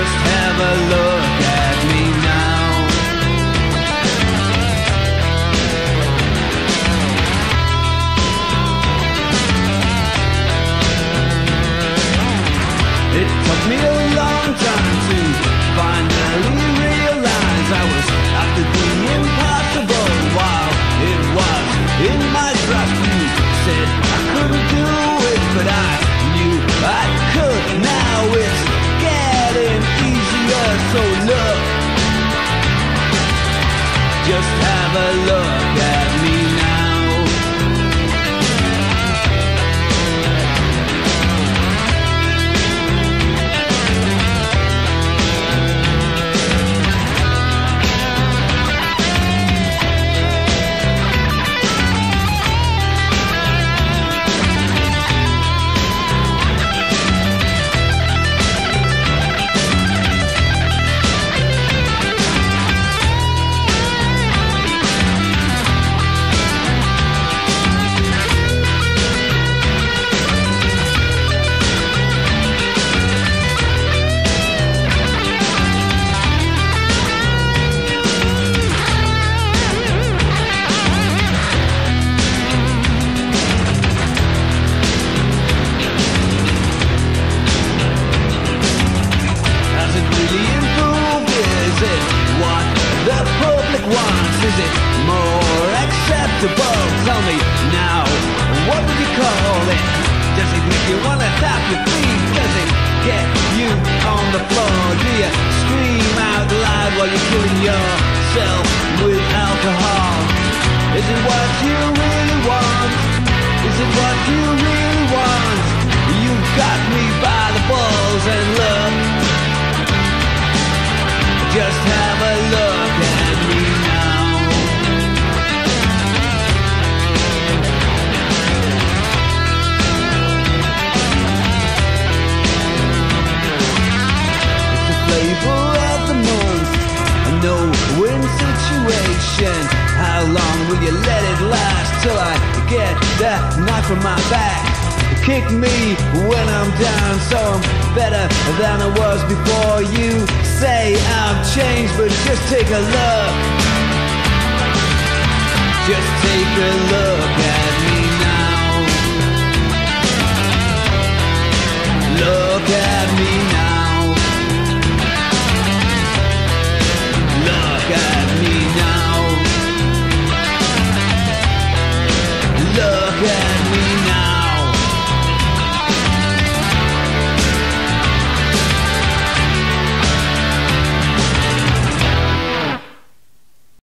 Just have a look at me now. It took me a long time to finally realize I was after the impossible while it was in my grasp. You said I couldn't do it, but I knew I could. Now it's getting easier, so look. Just have a look at me now. Is it more acceptable? Tell me now, what would you call it? Does it make you wanna tap your feet? Does it get you on the floor? Do you scream out loud while you're killing yourself with alcohol? Is it what you really want? Is it what you really want? You got me by the balls and look. Just have a look at me now. Flavor of the month, a no-win situation. How long will you let it last till I get that knife from my back? Kick me when I'm down, so I'm better than I was before. You say I'm changed, but just take a look. Just take a look.